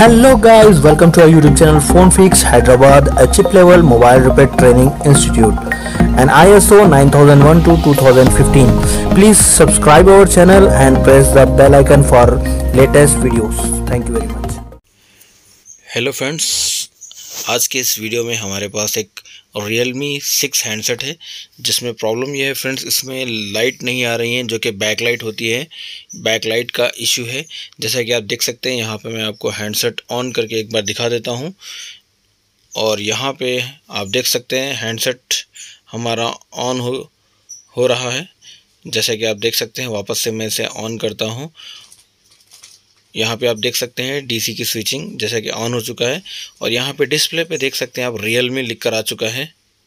Hello guys, welcome to our YouTube channel Phone Fix Hyderabad, a chip level mobile repair training institute and ISO 9001 to 2015. Please subscribe our channel and press the bell icon for latest videos. Thank you very much. Hello friends, आज के इस video में हमारे पास एक Realme 6 handset है जिसमें problem यह है फ्रेंड्स, इसमें लाइट नहीं आ रही है जो कि बैक लाइट होती है। बैक लाइट का इशू है। जैसा कि आप देख सकते हैं, यहाँ पे मैं आपको हैंडसेट ऑन करके एक बार दिखा देता हूँ और यहाँ पे आप देख सकते हैं हैंडसेट हमारा ऑन हो रहा है। जैसा कि आप देख सकते हैं, वापस से मैं इसे ऑन करता हूँ। यहाँ पे आप देख सकते हैं डीसी की स्विचिंग जैसा कि ऑन हो चुका है और यहाँ पे डिस्प्ले पे देख सकते हैं आप Realme लिख कर आ चुका है।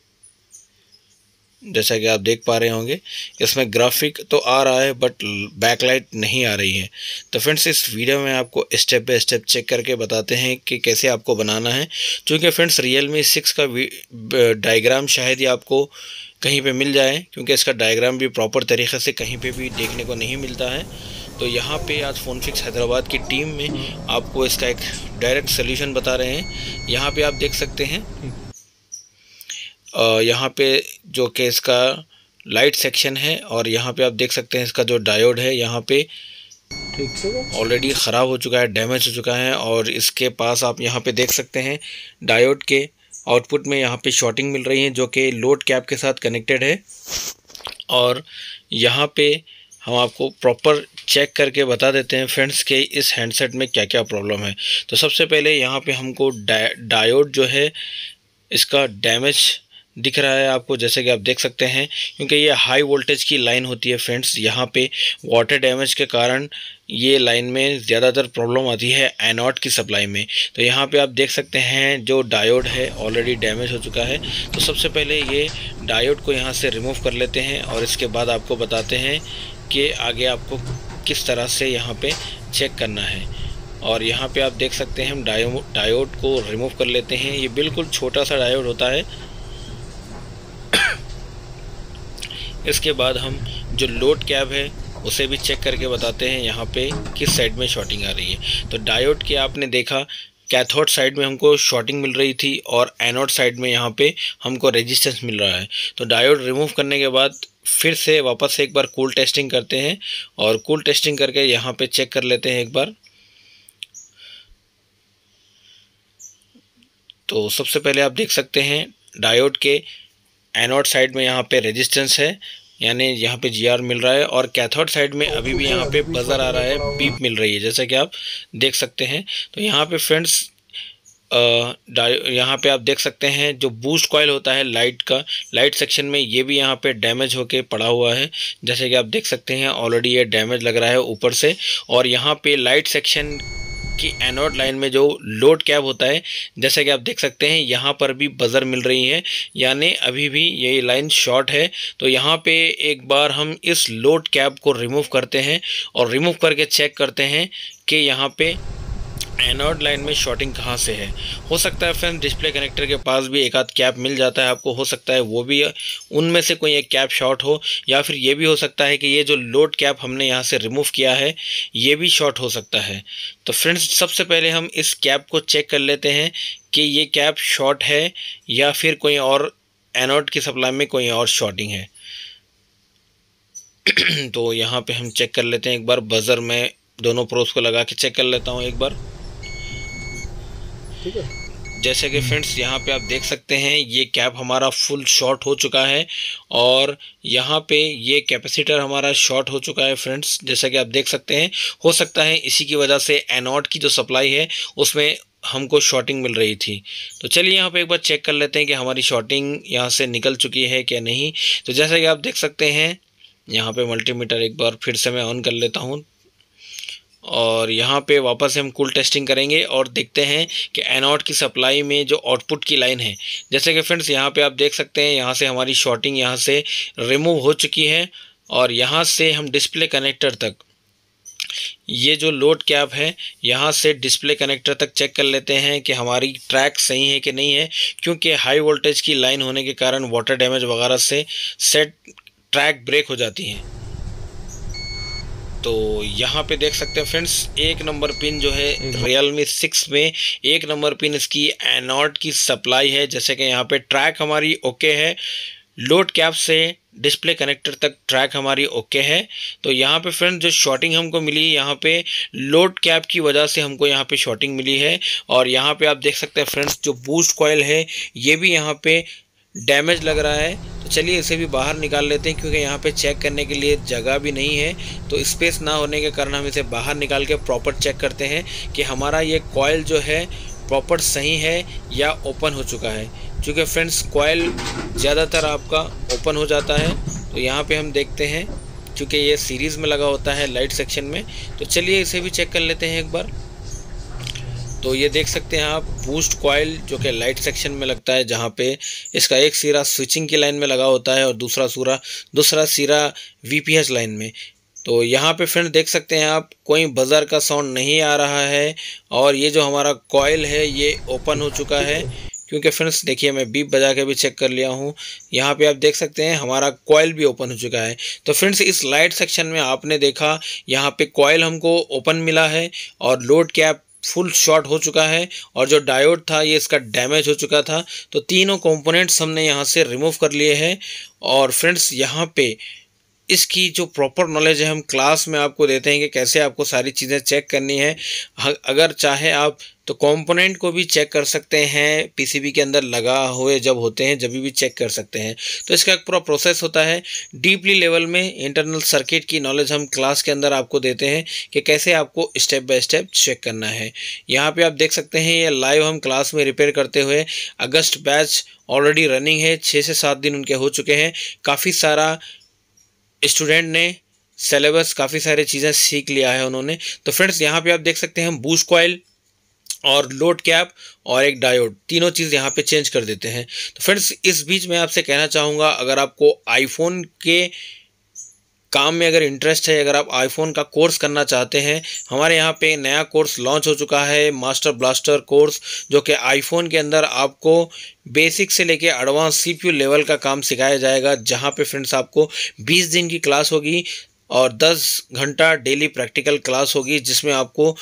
जैसा कि आप देख पा रहे होंगे, इसमें ग्राफिक तो आ रहा है बट बैकलाइट नहीं आ रही है। तो फ्रेंड्स, इस वीडियो में आपको स्टेप बाय स्टेप चेक करके बताते हैं कि कैसे आपको बनाना है। क्योंकि फ्रेंड्स Realme 6 का डायग्राम शायद ही आपको कहीं पे मिल जाए, क्योंकि इसका डायग्राम भी प्रॉपर तरीक़े से कहीं पे भी देखने को नहीं मिलता है। तो यहाँ पे आज फ़ोन फिक्स हैदराबाद की टीम में आपको इसका एक डायरेक्ट सोल्यूशन बता रहे हैं। यहाँ पे आप देख सकते हैं, यहाँ पे जो कि इसका लाइट सेक्शन है और यहाँ पे आप देख सकते हैं इसका जो डायोड है यहाँ पे ऑलरेडी ख़राब हो चुका है, डैमेज हो चुका है। और इसके पास आप यहाँ पे देख सकते हैं डायोड के आउटपुट में यहाँ पे शॉर्टिंग मिल रही है जो कि लोड कैप के साथ कनेक्टेड है। और यहाँ पे हम आपको प्रॉपर चेक करके बता देते हैं फ्रेंड्स कि इस हैंडसेट में क्या क्या प्रॉब्लम है। तो सबसे पहले यहाँ पे हमको डायोड जो है इसका डैमेज दिख रहा है आपको, जैसे कि आप देख सकते हैं, क्योंकि ये हाई वोल्टेज की लाइन होती है फ्रेंड्स। यहाँ पे वाटर डैमेज के कारण ये लाइन में ज़्यादातर प्रॉब्लम आती है एनोड की सप्लाई में। तो यहाँ पे आप देख सकते हैं जो डायोड है ऑलरेडी डैमेज हो चुका है। तो सबसे पहले ये डायोड को यहाँ से रिमूव कर लेते हैं और इसके बाद आपको बताते हैं कि आगे आपको किस तरह से यहाँ पे चेक करना है। और यहाँ पे आप देख सकते हैं हम डायोड को रिमूव कर लेते हैं। ये बिल्कुल छोटा सा डायोड होता है। इसके बाद हम जो लोड कैप है उसे भी चेक करके बताते हैं यहाँ पे किस साइड में शॉर्टिंग आ रही है। तो डायोड के आपने देखा कैथोड साइड में हमको शॉर्टिंग मिल रही थी और एनोड साइड में यहाँ पे हमको रेजिस्टेंस मिल रहा है। तो डायोड रिमूव करने के बाद फिर से वापस से एक बार कूल टेस्टिंग करते हैं और कूल टेस्टिंग करके यहाँ पे चेक कर लेते हैं एक बार। तो सबसे पहले आप देख सकते हैं डायोड के एनोड साइड में यहाँ पे रेजिस्टेंस है, यानी यहाँ पे जीआर मिल रहा है। और कैथोड साइड में अभी भी यहाँ पे बजर आ रहा है, बीप मिल रही है, जैसा कि आप देख सकते हैं। तो यहाँ पे फ्रेंड्स यहाँ पे आप देख सकते हैं जो बूस्ट कॉइल होता है लाइट का, लाइट सेक्शन में ये भी यहाँ पे डैमेज होके पड़ा हुआ है। जैसे कि आप देख सकते हैं ऑलरेडी ये डैमेज लग रहा है ऊपर से। और यहाँ पे लाइट सेक्शन की एनोड लाइन में जो लोड कैप होता है, जैसा कि आप देख सकते हैं यहाँ पर भी बजर मिल रही है, यानी अभी भी ये लाइन शॉर्ट है। तो यहाँ पे एक बार हम इस लोड कैप को रिमूव करते हैं और रिमूव करके चेक करते हैं कि यहाँ पे एनोड लाइन में शॉर्टिंग कहाँ से है। हो सकता है फ्रेंड डिस्प्ले कनेक्टर के पास भी एक आध कैप मिल जाता है आपको, हो सकता है वो भी उनमें से कोई एक कैप शॉर्ट हो, या फिर ये भी हो सकता है कि ये जो लोड कैप हमने यहाँ से रिमूव किया है ये भी शॉर्ट हो सकता है। तो फ्रेंड्स, सबसे पहले हम इस कैप को चेक कर लेते हैं कि ये कैप शॉर्ट है या फिर कोई और एनोड की सप्लाई में कोई और शॉर्टिंग है। तो यहाँ पे हम चेक कर लेते हैं एक बार, बजर में दोनों प्रोब्स को लगा के चेक कर लेता हूँ एक बार। जैसे कि फ्रेंड्स यहाँ पे आप देख सकते हैं ये कैप हमारा फुल शॉर्ट हो चुका है और यहाँ पे ये कैपेसिटर हमारा शॉर्ट हो चुका है फ्रेंड्स, जैसा कि आप देख सकते हैं। हो सकता है इसी की वजह से एनोड की जो सप्लाई है उसमें हमको शॉर्टिंग मिल रही थी। तो चलिए यहाँ पे एक बार चेक कर लेते हैं कि हमारी शॉर्टिंग यहाँ से निकल चुकी है क्या नहीं। तो जैसा कि आप देख सकते हैं यहाँ पे मल्टीमीटर एक बार फिर से मैं ऑन कर लेता हूँ और यहाँ पे वापस से हम कूल टेस्टिंग करेंगे और देखते हैं कि एनोड की सप्लाई में जो आउटपुट की लाइन है, जैसे कि फ्रेंड्स यहाँ पे आप देख सकते हैं यहाँ से हमारी शॉर्टिंग यहाँ से रिमूव हो चुकी है। और यहाँ से हम डिस्प्ले कनेक्टर तक, ये जो लोड कैप है यहाँ से डिस्प्ले कनेक्टर तक चेक कर लेते हैं कि हमारी ट्रैक सही है कि नहीं है, क्योंकि हाई वोल्टेज की लाइन होने के कारण वाटर डैमेज वगैरह से सेट ट्रैक ब्रेक हो जाती है। तो यहाँ पे देख सकते हैं फ्रेंड्स, एक नंबर पिन जो है Realme 6 में एक नंबर पिन इसकी एनोड की सप्लाई है। जैसे कि यहाँ पे ट्रैक हमारी ओके है, लोड कैप से डिस्प्ले कनेक्टर तक ट्रैक हमारी ओके है। तो यहाँ पे फ्रेंड्स जो शॉर्टिंग हमको मिली यहाँ पे लोड कैप की वजह से हमको यहाँ पे शॉर्टिंग मिली है। और यहाँ पे आप देख सकते हैं फ्रेंड्स जो बूस्ट कॉइल है ये भी यहाँ पे डैमेज लग रहा है। तो चलिए इसे भी बाहर निकाल लेते हैं, क्योंकि यहाँ पे चेक करने के लिए जगह भी नहीं है। तो स्पेस ना होने के कारण हम इसे बाहर निकाल के प्रॉपर चेक करते हैं कि हमारा ये कॉइल जो है प्रॉपर सही है या ओपन हो चुका है। क्योंकि फ्रेंड्स कॉइल ज़्यादातर आपका ओपन हो जाता है। तो यहाँ पे हम देखते हैं, क्योंकि ये सीरीज़ में लगा होता है लाइट सेक्शन में। तो चलिए इसे भी चेक कर लेते हैं एक बार। तो ये देख सकते हैं आप बूस्ट कॉइल जो कि लाइट सेक्शन में लगता है, जहाँ पे इसका एक सिरा स्विचिंग की लाइन में लगा होता है और दूसरा सिरा VPH लाइन में। तो यहाँ पे फ्रेंड देख सकते हैं आप कोई बज़र का साउंड नहीं आ रहा है। और ये जो हमारा कॉइल है ये ओपन हो चुका है, क्योंकि फ्रेंड्स देखिए मैं बीप बजा के भी चेक कर लिया हूँ। यहाँ पे आप देख सकते हैं हमारा कॉइल भी ओपन हो चुका है। तो फ्रेंड्स इस लाइट सेक्शन में आपने देखा यहाँ पे कॉइल हमको ओपन मिला है और लोड कैप फुल शॉर्ट हो चुका है, और जो डायोड था ये इसका डैमेज हो चुका था। तो तीनों कंपोनेंट्स हमने यहाँ से रिमूव कर लिए हैं। और फ्रेंड्स यहाँ पे इसकी जो प्रॉपर नॉलेज है हम क्लास में आपको देते हैं कि कैसे आपको सारी चीज़ें चेक करनी है। अगर चाहे आप तो कंपोनेंट को भी चेक कर सकते हैं, PCB के अंदर लगा हुए जब होते हैं जब भी चेक कर सकते हैं। तो इसका एक पूरा प्रोसेस होता है। डीपली लेवल में इंटरनल सर्किट की नॉलेज हम क्लास के अंदर आपको देते हैं कि कैसे आपको स्टेप बाय स्टेप चेक करना है। यहाँ पे आप देख सकते हैं ये लाइव हम क्लास में रिपेयर करते हुए अगस्त बैच ऑलरेडी रनिंग है, 6 से 7 दिन उनके हो चुके हैं। काफ़ी सारा स्टूडेंट ने सिलेबस काफ़ी सारी चीज़ें सीख लिया है उन्होंने। तो फ्रेंड्स यहाँ पे आप देख सकते हैं हम बूस्ट कॉइल और लोड कैप और एक डायोड तीनों चीज़ यहाँ पे चेंज कर देते हैं। तो फ्रेंड्स इस बीच में आपसे कहना चाहूँगा, अगर आपको आईफोन के काम में अगर इंटरेस्ट है, अगर आप आईफोन का कोर्स करना चाहते हैं, हमारे यहाँ पे नया कोर्स लॉन्च हो चुका है, मास्टर ब्लास्टर कोर्स, जो कि आईफोन के अंदर आपको बेसिक से लेके एडवांस CPU लेवल का काम सिखाया जाएगा। जहाँ पे फ्रेंड्स आपको 20 दिन की क्लास होगी और 10 घंटा डेली प्रैक्टिकल क्लास होगी, जिसमें आपको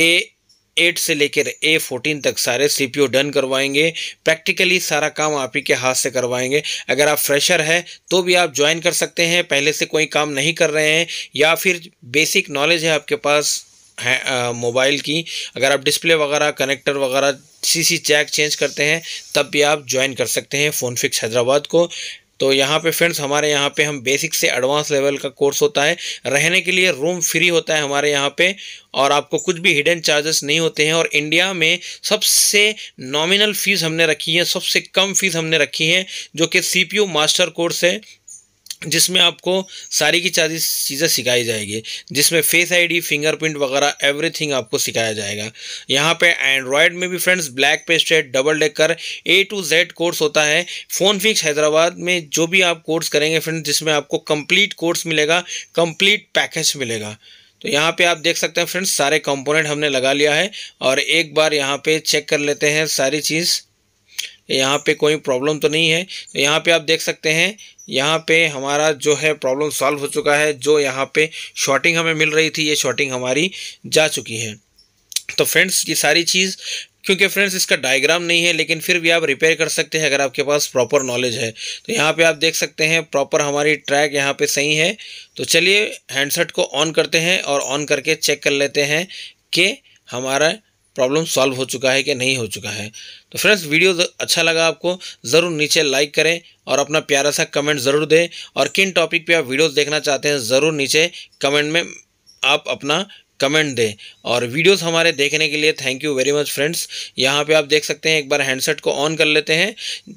A8 से लेकर A14 तक सारे CPU डन करवाएंगे। प्रैक्टिकली सारा काम आप ही के हाथ से करवाएंगे। अगर आप फ्रेशर है तो भी आप ज्वाइन कर सकते हैं, पहले से कोई काम नहीं कर रहे हैं, या फिर बेसिक नॉलेज है आपके पास है मोबाइल की, अगर आप डिस्प्ले वगैरह कनेक्टर वगैरह CC जैक चेंज करते हैं तब भी आप ज्वाइन कर सकते हैं फोनफिक्स हैदराबाद को। तो यहाँ पे फ्रेंड्स हमारे यहाँ पे हम बेसिक से एडवांस लेवल का कोर्स होता है। रहने के लिए रूम फ्री होता है हमारे यहाँ पे, और आपको कुछ भी हिडन चार्जेस नहीं होते हैं। और इंडिया में सबसे नॉमिनल फ़ीस हमने रखी है, सबसे कम फीस हमने रखी है, जो कि CPU मास्टर कोर्स है, जिसमें आपको सारी की सारी चीज़ें सिखाई जाएगी, जिसमें फेस ID, फिंगरप्रिंट वगैरह एवरीथिंग आपको सिखाया जाएगा। यहाँ पे एंड्रॉयड में भी friends black pasted double decker A to Z course होता है। फोनफिक्स हैदराबाद में जो भी आप कोर्स करेंगे फ्रेंड्स, जिसमें आपको कंप्लीट कोर्स मिलेगा, कंप्लीट पैकेज मिलेगा। तो यहाँ पे आप देख सकते हैं फ्रेंड्स सारे कंपोनेंट हमने लगा लिया है, और एक बार यहाँ पे चेक कर लेते हैं सारी चीज़, यहाँ पे कोई प्रॉब्लम तो नहीं है। तो यहाँ पे आप देख सकते हैं यहाँ पे हमारा जो है प्रॉब्लम सॉल्व हो चुका है। जो यहाँ पे शॉर्टिंग हमें मिल रही थी ये शॉर्टिंग हमारी जा चुकी है। तो फ्रेंड्स ये सारी चीज़, क्योंकि फ्रेंड्स इसका डायग्राम नहीं है, लेकिन फिर भी आप रिपेयर कर सकते हैं अगर आपके पास प्रॉपर नॉलेज है। तो यहाँ पे आप देख सकते हैं प्रॉपर हमारी ट्रैक यहाँ पे सही है। तो चलिए हैंडसेट को ऑन करते हैं और ऑन करके चेक कर लेते हैं कि हमारा प्रॉब्लम सॉल्व हो चुका है कि नहीं हो चुका है। तो फ्रेंड्स वीडियो अच्छा लगा आपको ज़रूर नीचे लाइक करें और अपना प्यारा सा कमेंट ज़रूर दें, और किन टॉपिक पे आप वीडियोस देखना चाहते हैं ज़रूर नीचे कमेंट में आप अपना कमेंट दें। और वीडियोस हमारे देखने के लिए thank you very much friends. यहाँ पे आप देख सकते हैं, एक बार हैंडसेट को ऑन कर लेते हैं,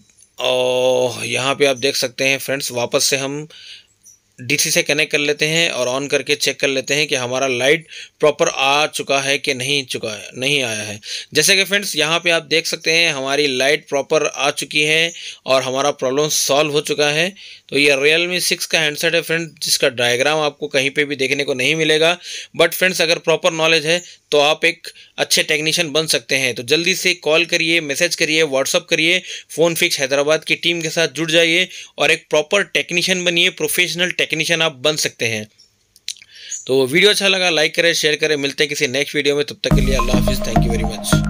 और यहाँ पे आप देख सकते हैं फ्रेंड्स वापस से हम DC से कनेक्ट कर लेते हैं और ऑन करके चेक कर लेते हैं कि हमारा लाइट प्रॉपर आ चुका है कि नहीं आया है। जैसे कि फ्रेंड्स यहाँ पे आप देख सकते हैं हमारी लाइट प्रॉपर आ चुकी है और हमारा प्रॉब्लम सॉल्व हो चुका है। तो ये Realme 6 का हैंडसेट है फ्रेंड्स, जिसका डायग्राम आपको कहीं पे भी देखने को नहीं मिलेगा। बट फ्रेंड्स अगर प्रॉपर नॉलेज है तो आप एक अच्छे टेक्नीशियन बन सकते हैं। तो जल्दी से कॉल करिए, मैसेज करिए, व्हाट्सअप करिए, फोनफिक्स हैदराबाद की टीम के साथ जुड़ जाइए और एक प्रॉपर टेक्नीशियन बनिए, प्रोफेशनल टेक्नीशियन आप बन सकते हैं। तो वीडियो अच्छा लगा लाइक करें, शेयर करें। मिलते हैं किसी नेक्स्ट वीडियो में, तब तक के लिए अल्लाह हाफिज़। Thank you very much.